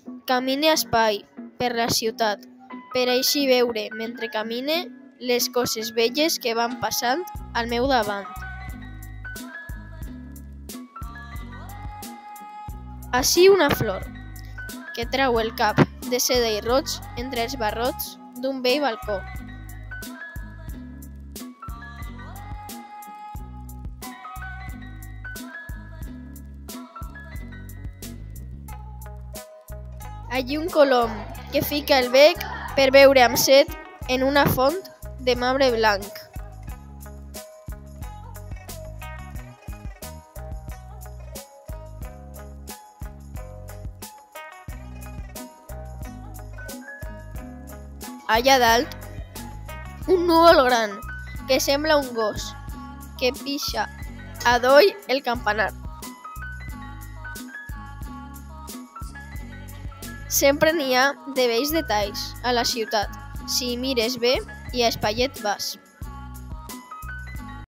Camine espai per la ciutat, per així veure, mentre camine, les coses belles que van passant al meu davant. Ací una flor, que trau el cap de seda i roig entre els barrots d'un vell balcó. Allí un colom que fica el bec per beure amb set en una font de marbre blanc. Allà dalt, un núvol gran que sembla un gos que pixa a doll el campanar. Sempre n'hi ha de vells detalls a la ciutat, si hi mires bé i a espaiet vas.